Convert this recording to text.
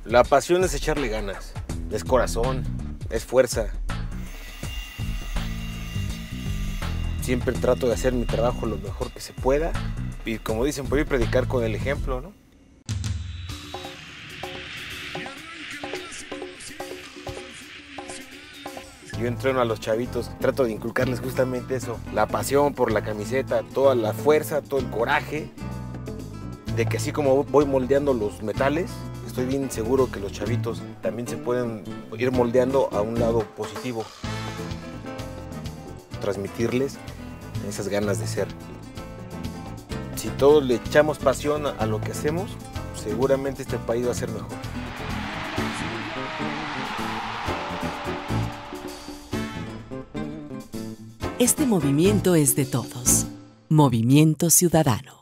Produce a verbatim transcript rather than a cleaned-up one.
La pasión es echarle ganas, es corazón, es fuerza. Siempre trato de hacer mi trabajo lo mejor que se pueda y, como dicen, por ir a predicar con el ejemplo, ¿no? Yo entreno a los chavitos, trato de inculcarles justamente eso, la pasión por la camiseta, toda la fuerza, todo el coraje, de que así como voy moldeando los metales, estoy bien seguro que los chavitos también se pueden ir moldeando a un lado positivo. Transmitirles esas ganas de ser. Si todos le echamos pasión a lo que hacemos, seguramente este país va a ser mejor. Este movimiento es de todos. Movimiento Ciudadano.